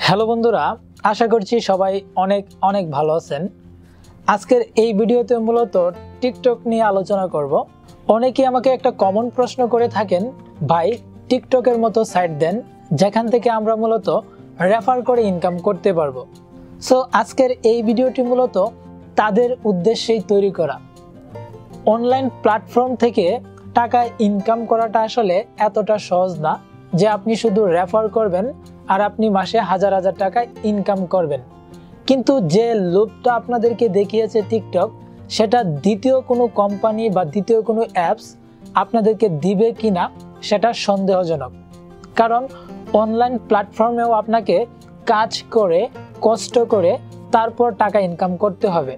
Hello বন্ধুরা, আশা করছি সবাই অনেক অনেক ভালো আছেন। আজকের এই ভিডিওতে মূলত টিকটক নিয়ে আলোচনা করব। অনেকেই আমাকে একটা কমন প্রশ্ন করে থাকেন, ভাই টিকটকের মতো সাইট দেন যেখান থেকে আমরা মূলত রেফার করে ইনকাম করতে পারবো। সো আজকের এই ভিডিওটি মূলত তাদের উদ্দেশ্যেই তৈরি করা। অনলাইন প্ল্যাটফর্ম থেকে টাকা ইনকাম করাটা আসলে এতটা সহজ না যে আপনি শুধু রেফার করবেন আর আপনি মাসে হাজার হাজার টাকা ইনকাম করবেন। কিন্তু যে লোভটা আপনাদেরকে দেখিয়েছে টিকটক, সেটা দ্বিতীয় কোনো কোম্পানি বা দ্বিতীয় কোনো অ্যাপস আপনাদেরকে দিবে কিনা সেটা সন্দেহজনক। কারণ অনলাইন প্ল্যাটফর্মেও আপনাকে কাজ করে কষ্ট করে তারপর টাকা ইনকাম করতে হবে।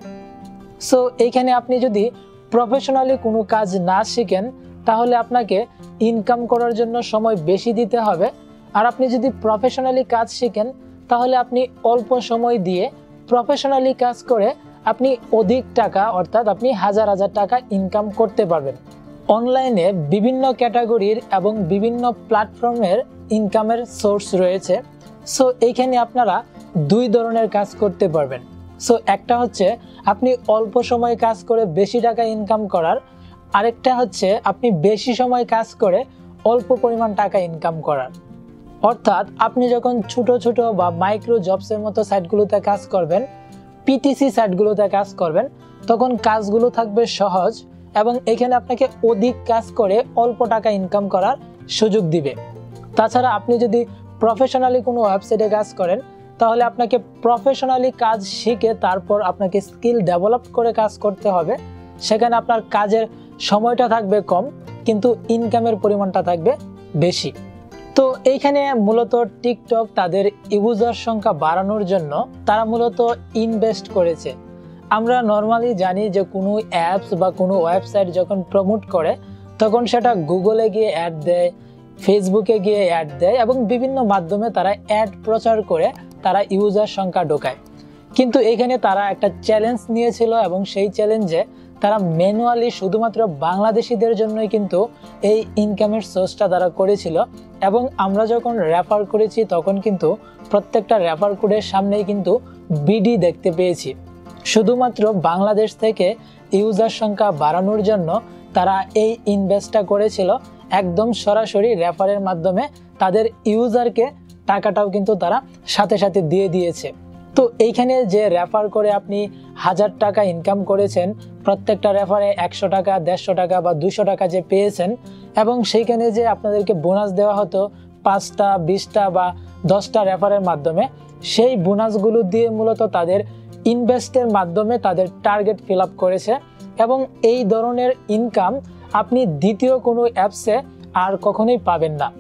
সো এইখানে আপনি যদি প্রফেশনালি কোনো কাজ না শিখেন তাহলে আপনাকে ইনকাম করার জন্য সময় বেশি দিতে হবে। আর আপনি যদি প্রফেশনালি কাজ শিখেন তাহলে আপনি অল্প সময় দিয়ে প্রফেশনালি কাজ করে আপনি অধিক টাকা অর্থাৎ আপনি হাজার হাজার টাকা ইনকাম করতে পারবেন। অনলাইনে বিভিন্ন ক্যাটাগরির এবং বিভিন্ন প্ল্যাটফর্মের ইনকামের সোর্স রয়েছে। সো এইখানে আপনারা দুই ধরনের কাজ করতে পারবেন। সো একটা হচ্ছে আপনি অল্প সময় কাজ করে বেশি টাকা ইনকাম করার, আরেকটা হচ্ছে আপনি বেশি সময় কাজ করে অল্প পরিমাণ টাকা ইনকাম করার। অর্থাৎ আপনি যখন ছোট ছোট বা মাইক্রো জবসের মতো সাইটগুলোতে কাজ করবেন, পিটিসি সাইটগুলোতে কাজ করবেন, তখন কাজগুলো থাকবে সহজ এবং এখানে আপনাকে অধিক কাজ করে অল্প টাকা ইনকাম করার সুযোগ দিবে। তাছাড়া আপনি যদি প্রফেশনালি কোনো ওয়েবসাইটে কাজ করেন তাহলে আপনাকে প্রফেশনালি কাজ শিখে তারপর আপনাকে স্কিল ডেভেলপ করে কাজ করতে হবে। সেখানে আপনার কাজের সময়টা থাকবে কম কিন্তু ইনকামের পরিমাণটা থাকবে বেশি। তো এইখানে মূলত টিকটক তাদের ইউজার সংখ্যা বাড়ানোর জন্য তারা মূলত ইনভেস্ট করেছে। আমরা নর্মালি জানি যে কোনো অ্যাপস বা কোনো ওয়েবসাইট যখন প্রমোট করে তখন সেটা গুগলে গিয়ে অ্যাড দেয়, ফেসবুকে গিয়ে অ্যাড দেয় এবং বিভিন্ন মাধ্যমে তারা অ্যাড প্রচার করে তারা ইউজার সংখ্যা ঢোকায়। কিন্তু এখানে তারা একটা চ্যালেঞ্জ নিয়েছিল এবং সেই চ্যালেঞ্জে তারা ম্যানুয়ালি শুধুমাত্র বাংলাদেশিদের জন্যই কিন্তু এই ইনকামের সোর্সটা তারা করেছিল। এবং আমরা যখন রেফার করেছি তখন কিন্তু প্রত্যেকটা রেফার কোডের সামনেই কিন্তু বিডি দেখতে পেয়েছি। শুধুমাত্র বাংলাদেশ থেকে ইউজার সংখ্যা বাড়ানোর জন্য তারা এই ইনভেস্টটা করেছিল। একদম সরাসরি রেফারের মাধ্যমে তাদের ইউজারকে টাকাটাও কিন্তু তারা সাথে সাথে দিয়ে দিয়েছে। তো এইখানে যে রেফার করে আপনি 1000 টাকা ইনকাম করেছেন, প্রত্যেকটা রেফারে 100 টাকা, 150 টাকা বা 200 টাকা যে পেয়েছেন এবং সেইখানে যে আপনাদেরকে বোনাস দেওয়া হতো 5টা, 20টা বা 10টা রেফারের মাধ্যমে, সেই বোনাসগুলো দিয়ে মূলত তাদের ইনভেস্টের মাধ্যমে তাদের টার্গেট ফিল আপ করেছে। এবং এই ধরনের ইনকাম আপনি দ্বিতীয় কোনো অ্যাপসে আর কখনোই পাবেন না।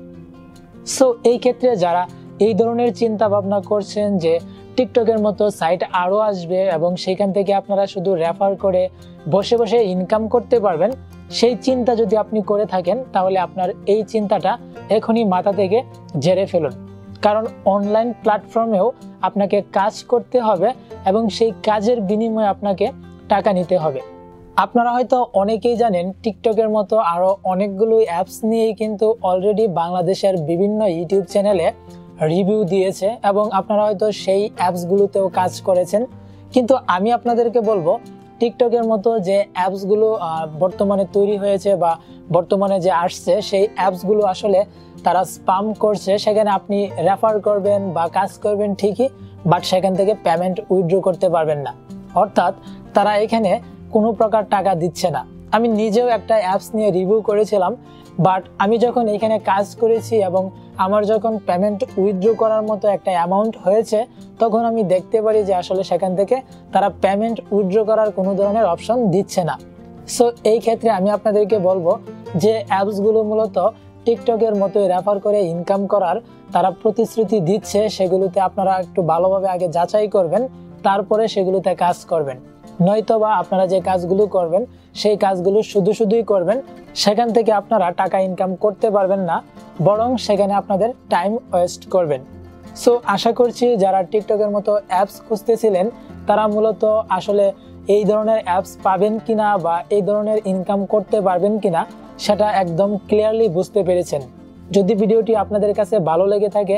সো এই ক্ষেত্রে যারা এই ধরনের চিন্তা ভাবনা করছেন যে টিকটকের মতো সাইট আরও আসবে এবং সেখান থেকে আপনারা শুধু রেফার করে বসে বসে ইনকাম করতে পারবেন, সেই চিন্তা যদি আপনি করে থাকেন তাহলে আপনার এই চিন্তাটা এখনই মাথা থেকে ঝেড়ে ফেলুন। কারণ অনলাইন প্ল্যাটফর্মেও আপনাকে কাজ করতে হবে এবং সেই কাজের বিনিময়ে আপনাকে টাকা নিতে হবে। আপনারা হয়তো অনেকেই জানেন টিকটকের মতো আরও অনেকগুলো অ্যাপস নিয়েই কিন্তু অলরেডি বাংলাদেশের বিভিন্ন ইউটিউব চ্যানেলে রিভিউ দিয়েছে এবং আপনারা হয়তো সেই অ্যাপসগুলোতেও কাজ করেছেন। কিন্তু আমি আপনাদেরকে বলবো টিকটকের মতো যে অ্যাপসগুলো বর্তমানে তৈরি হয়েছে বা বর্তমানে যে আসছে সেই অ্যাপসগুলো আসলে তারা স্প্যাম করছে। সেখানে আপনি রেফার করবেন বা কাজ করবেন ঠিকই, বাট সেখান থেকে পেমেন্ট উইথড্র করতে পারবেন না। অর্থাৎ তারা এখানে কোনো প্রকার টাকা দিচ্ছে না। আমি নিজেও একটা অ্যাপস নিয়ে রিভিউ করেছিলাম, বাট আমি যখন এখানে কাজ করেছি এবং আমার যখন পেমেন্ট উইথড্র করার মতো একটা অ্যামাউন্ট হয়েছে তখন আমি দেখতে পারি যে আসলে সেখান থেকে তারা পেমেন্ট উইথড্র করার কোনো ধরনের অপশন দিচ্ছে না। সো এই ক্ষেত্রে আমি আপনাদেরকে বলবো যে অ্যাপসগুলো মূলত টিকটকের মতোই রেফার করে ইনকাম করার তারা প্রতিশ্রুতি দিচ্ছে, সেগুলোতে আপনারা একটু ভালোভাবে আগে যাচাই করবেন, তারপরে সেগুলোতে কাজ করবেন। নয়তোবা আপনারা যে কাজগুলো করবেন সেই কাজগুলো শুধুই করবেন, সেখান থেকে আপনারা টাকা ইনকাম করতে পারবেন না, বরং সেখানে আপনাদের টাইম ওয়েস্ট করবেন। সো আশা করছি যারা টিকটকের মতো অ্যাপস খুঁজতেছিলেন তারা মূলত আসলে এই ধরনের অ্যাপস পাবেন কিনা বা এই ধরনের ইনকাম করতে পারবেন কিনা সেটা একদম ক্লিয়ারলি বুঝতে পেরেছেন। যদি ভিডিওটি আপনাদের কাছে ভালো লেগে থাকে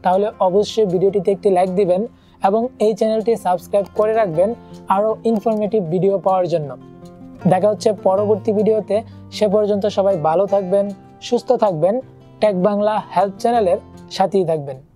তাহলে অবশ্যই ভিডিওটিতে একটি লাইক দিবেন এবং এই চ্যানেলটি সাবস্ক্রাইব করে রাখবেন আরও ইনফরমেটিভ ভিডিও পাওয়ার জন্য। দেখা হচ্ছে পরবর্তী ভিডিওতে। সে পর্যন্ত সবাই ভালো থাকবেন, সুস্থ থাকবেন, টেক বাংলা হেল্প চ্যানেলের সাথেই থাকবেন।